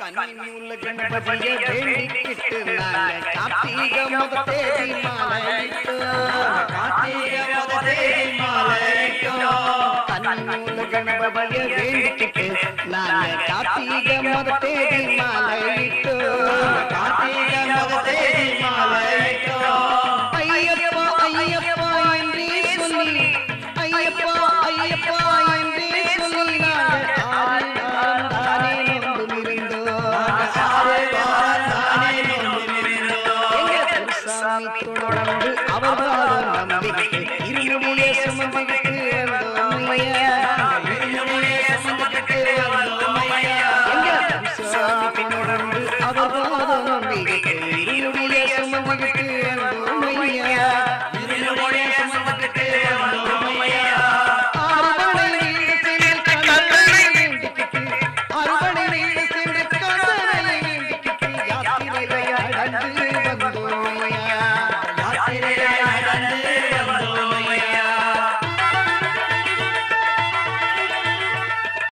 கண்ணுள்ள கணபதியை வேண்டிக்கிட்டு நாங்க கார்த்திகை முதல் தேதி மாலையிட்டோம். கண்ணுள்ள கணபதியை வேண்டிக்கிட்டு நாங்க கார்த்திகை முதல் தேதி மாலையிட்டோம். ஐயப்பா ஐயப்பா என்றே சொல்லி ஐயப்பா ஐயப்பா என்றே சொல்லி நாங்கள் தானே சாமி தொடர்ந்து அவர்தான் நம்பிக்கை இருமுடியை சுமந்துகிட்டு சாமி தொடர்ந்து அவர்தான் நம்பிக்கை இருமுடியை சுமந்துகிட்டு அறுபடை